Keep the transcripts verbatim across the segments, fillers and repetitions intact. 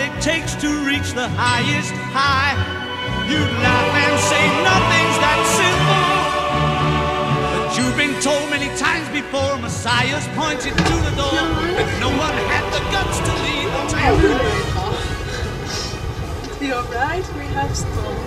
it takes to reach the highest high. You'd laugh and say nothing's that simple, but you've been told many times before. Messiah's pointed to the door, but no one had the guts to lead the man. You're right, we have storm.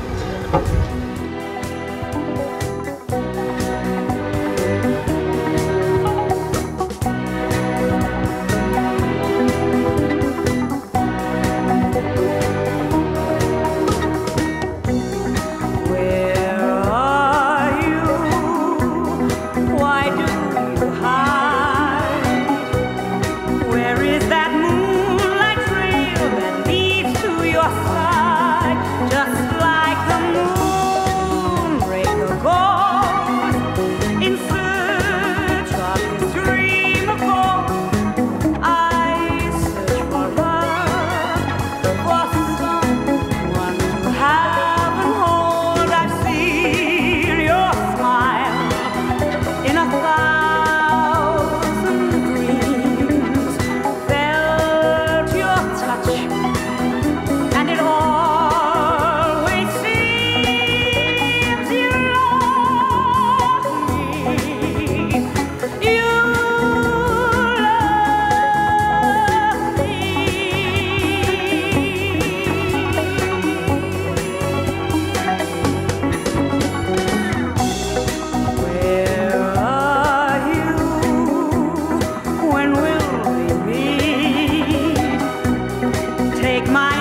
Take my